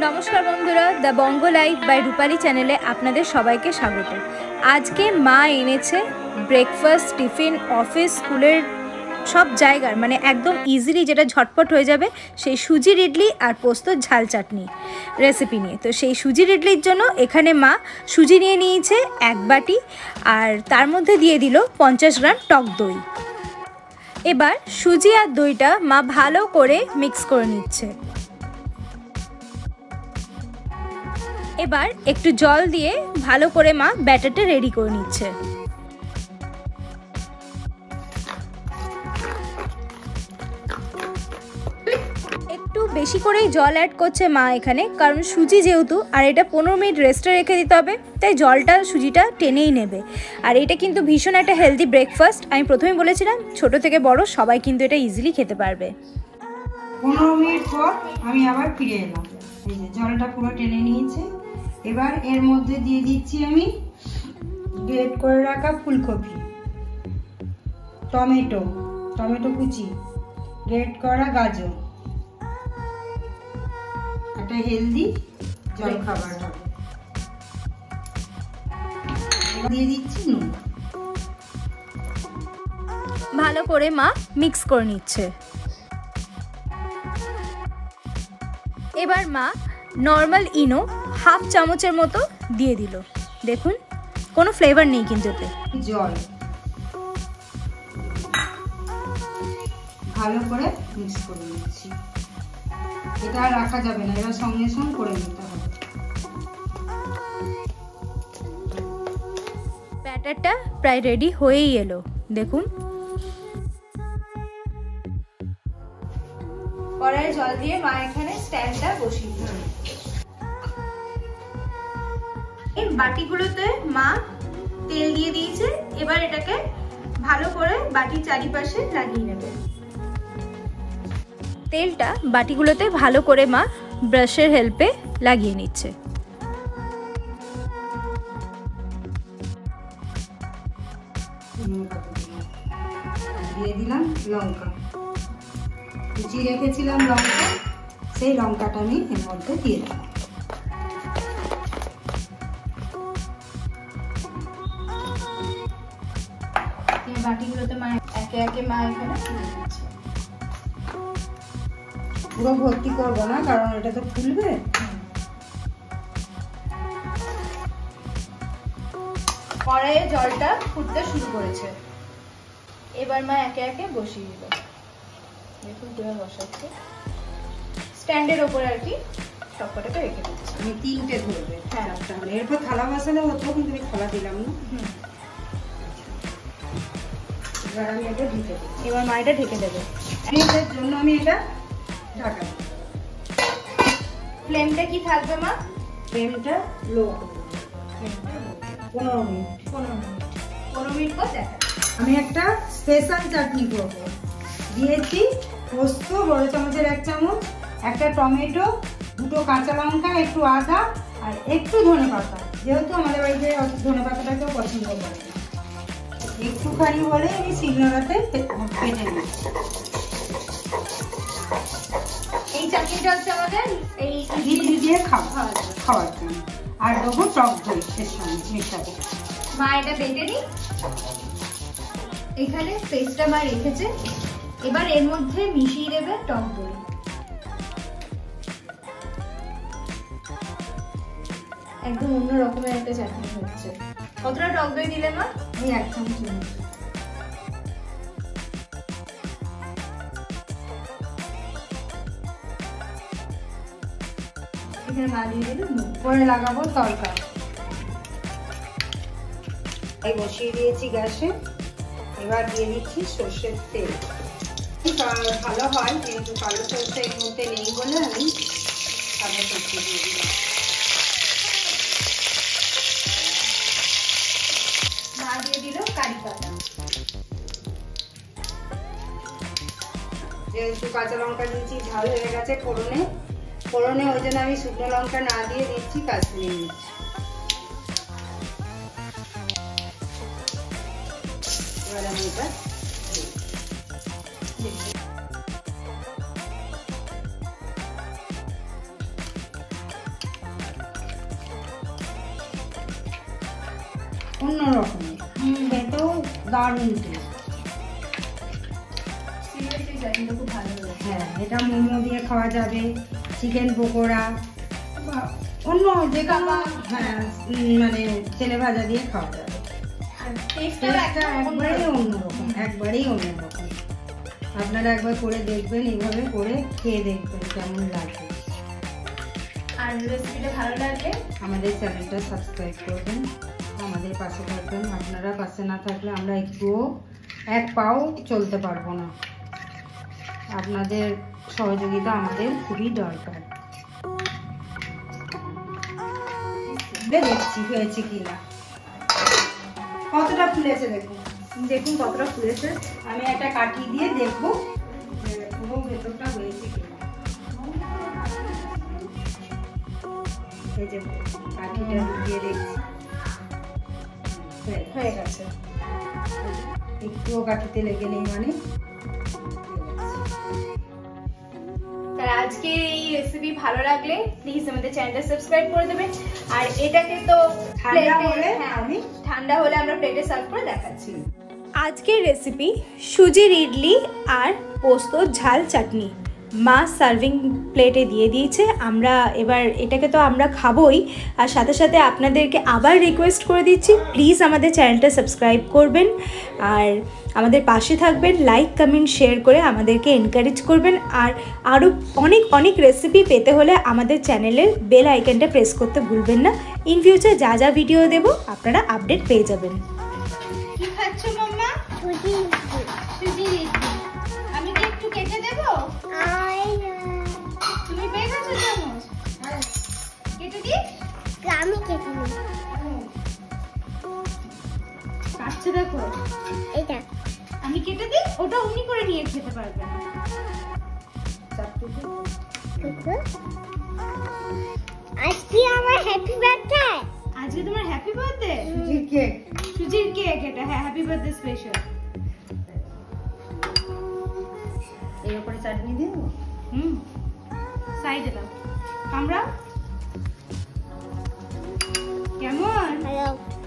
नमस्कार बंधुरा the Bang life by Rupali चैनेले आपनादेर सबाइके स्वागत। आज के मा एनेছে ब्रेकफास्ट टिफिन अफिस स्कूलेर सब जायगार माने एकदम इजिली जेटा झटपट हो जाबे सेई सुजिर इडली और पोस्तो झाल चाटनी रेसिपि निये। तो सेई सुजिर इडलिर जोन्नो एखाने मा सुजी निये नियेছে एक बाटी और तार मध्य दिए दिल 50 ग्राम टक दई। एबार सुजी और दईटा मा भालो करे मिक्स करे निচ্ছে। এবার একটু জল দিয়ে ভালো করে মা ব্যাটারটা রেডি করে নিচ্ছে। একটু বেশি করেই জল অ্যাড করছে মা এখানে, কারণ সুজি যেহেতু আর এটা 15 মিনিট রেস্টে রেখে দিতে হবে, তাই জলটা সুজিটা টেনেই নেবে। আর এটা কিন্তু ভীষণ একটা হেলদি ব্রেকফাস্ট। আমি প্রথমেই বলেছিলাম ছোট থেকে বড় সবাই কিন্তু এটা ইজিলি খেতে পারবে। 15 মিনিট পর আমি আবার ফিরে এলাম। এই যে জলটা পুরো টেনে নিয়েছে। এবার এর মধ্যে দিয়ে দিচ্ছি আমি গ্রেট করে রাখা ফুলকপি, টমেটো কুচি, গ্রেট করা গাজর। একটা হেলদি জল খাবার হবে। দিয়ে দিচ্ছি নুন। ভালো করে মা মিক্স করে নিচ্ছে। এবার মা নর্মাল ইনো হাফ চামচের মতো দিয়ে দিল। দেখুন কোনো ফ্লেভার নেই কিন্তু এতে। জল ভালো করে মিক্স করে নিচ্ছি। এটা আর রাখা যাবে না, এবার সঙ্গে সঙ্গে করে নিতে হবে। ব্যাটারটা প্রায় রেডি হয়েই এলো। দেখুন কড়াইয়ে জল দিয়ে মা এখানে স্ট্যান্ডটা বসিয়ে দিল। এই বাটিগুলোতে মা তেল দিয়ে দিয়েছে। এবার এটাকে ভালো করে বাটির চারিপাশে লাগিয়ে নেবে। তেলটা বাটিগুলোতে ভালো করে মা ব্রাশের হেল্পে লাগিয়ে নিচ্ছে। দিয়ে দিলাম লঙ্কা, কুচি রেখেছিলাম লঙ্কা, সেই লঙ্কাটা আমি এর মধ্যে দিয়ে দিলাম। বাটিগুলোতে মা একে একে মা এখানে দিয়ে দিচ্ছে। পুরো ভর্তি করবো না, কারণ এটা তো ফুলবে। কড়াইয়ে জলটা ফুটতে শুরু করেছে। এবার মা একে একে বসিয়ে দিল। দেখুন কিভাবে বসাচ্ছে, স্ট্যান্ডের ওপরে আর কি সবকটাকে রেখে দিচ্ছি। আমি 3টে ধরবে। হ্যাঁ, এরপর থালা বসালে হতো, কিন্তু আমি থালা দিলাম না। এবার আমি এটা ঢেকে দেবো। এবার মা এটা ঢেকে দেবে। এর জন্য আমি এটা ঢাকা দেব। ফ্লেমটা কি থাকবে মা? ফ্লেমটা লো করব। 15 মিনিট। 15 মিনিট পর দেখা। আমি একটা স্পেশাল চাটনি করব। দিয়েছি পোস্ত বড় চামচের 1 চামচ, একটা টমেটো, 2টো কাঁচা লঙ্কা, একটু আদা আর একটু ধনেপাতা। যেহেতু আমাদের বাড়িতে ধনেপাতাটা কেউ পছন্দ করে না, একটুখানি বলে আমি শিলনোড়াতে পেটে নিচ্ছি। এই চাটনিটা হচ্ছে আমাদের এই ইডলি দিয়ে খাওয়ার জন্য। আর দেবো টক দই এর সঙ্গে মিশাতে। মা এটা বেটে নি, এখানে পেস্টটা মা রেখেছে। এবার এর মধ্যে মিশিয়ে দেবে টক দই। একদম অন্য রকমের একটা চাটনি হচ্ছে। কতটা টক দই দিলে মা? এই 1 চামচ। এখানে মা দিয়ে দিল পরে লাগাবো তড়কা। এই বসিয়ে দিয়েছি গ্যাসে। এবার দিয়ে দিচ্ছি সর্ষের তেল। ভালো হয়, কিন্তু কালো সর্ষে এর মধ্যে নেই বলে আমি সাদা সর্ষে দিয়ে দিলাম। মা দিয়ে দিল কারি পাতা। যেহেতু কাঁচা লঙ্কা দিয়েছি, ঝাল হয়ে গেছে ফোড়নে, ওই জন্য আমি শুকনো লঙ্কা না দিয়ে দিচ্ছি কাশ্মীরি মির্চ। এবার আমি এটা অন্য রকমের, খেতেও দারুণ টেস্ট। খুব ভালো লাগে। হ্যাঁ, এটা মোমো দিয়ে খাওয়া যাবে, চিকেন পকোড়া, অন্য যে কোনো হ্যাঁ মানে তেলে ভাজা দিয়ে খাওয়া যাবে। একবারেই অন্যরকম, একবারেই অন্যরকম। আপনারা একবার করে দেখবেন, এইভাবে করে খেয়ে দেখবেন কেমন লাগবে। আর রেসিপিটা ভালো লাগলে আমাদের চ্যানেলটা সাবস্ক্রাইব করবেন, আমাদের পাশে থাকবেন। আপনারা পাশে না থাকলে আমরা একটুও এক পাও চলতে পারবো না। আপনাদের সহযোগিতা আমাদের খুবই দরকার। দেখছি হয়েছে কিনা, কতটা ফুলেছে দেখুন, দেখুন কতটা ফুলেছে। আমি একটা কাঠি দিয়ে দেখবো পুরো ভেতরটা হয়েছে কিনা। এই যে কাঠিটা দিয়ে দেখছি হয়ে গেছে। একটুও কাঠিতে লেগে নেই মানে। তার আজকের এই রেসিপি ভালো লাগলে প্লিজ আমাদের চ্যানেলটা সাবস্ক্রাইব করে দেবেন। আর এটাকে তো ঠান্ডা হলে আমরা প্লেটে সার্ভ করে দেখাচ্ছি। আজকের রেসিপি সুজির ইডলি আর পোস্ত ঝাল চাটনি মা সার্ভিং প্লেটে দিয়ে দিয়েছে। আমরা এবার এটাকে তো আমরা খাবোই, আর সাথে সাথে আপনাদেরকে আবার রিকোয়েস্ট করে দিচ্ছি প্লিজ আমাদের চ্যানেলটা সাবস্ক্রাইব করবেন আর আমাদের পাশে থাকবেন, লাইক কমেন্ট শেয়ার করে আমাদেরকে এনকারেজ করবেন। আর আরও অনেক অনেক রেসিপি পেতে হলে আমাদের চ্যানেলের বেল আইকনটা প্রেস করতে ভুলবেন না। ইন ফিউচার যা যা ভিডিও দেব আপনারা আপডেট পেয়ে যাবেন। কি খাচ্ছ মাম্মা? সুজি। আমি কি একটু কেটে দেবো? তুমি পেয়ে গেছো চামচ? কেটে দিই? আমি কেটে নিই। কাটছে দেখো। এটা আমি কেটে দিই, ওটা অমনি করে নিয়ে খেতে পারবে না। আজকে আমার হ্যাপি বার্থডে। আজকে তোমার হ্যাপি বার্থডে? সুজির কেক এটা। হ্যাঁ, হ্যাপি বার্থডে স্পেশাল। এর উপরে চাটনি দিব। সাইডে দাও। কামড়াও। কেমন? হ্যালো।